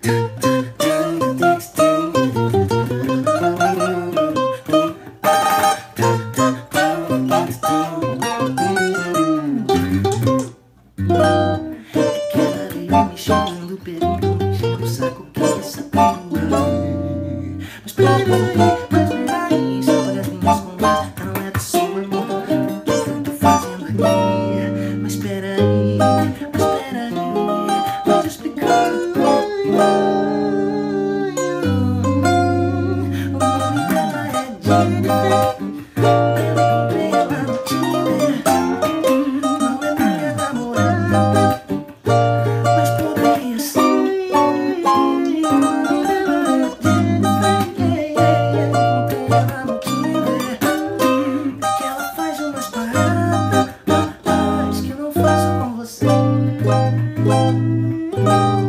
Me chamando, perguntando, enchendo o saco, quem sabe mas peraí, só olha as minhas conversas, não é da sua mão, que eu tô fazendo aqui. Mas peraí, vou te explicar. O nome dela é Jennifer. Eu encontrei ela no Tinder. Não é minha namorada, mas poderia ser. O nome dela é Jennifer. Encontrei ela no Tinder. É que ela faz umas paradas que eu não faço com você.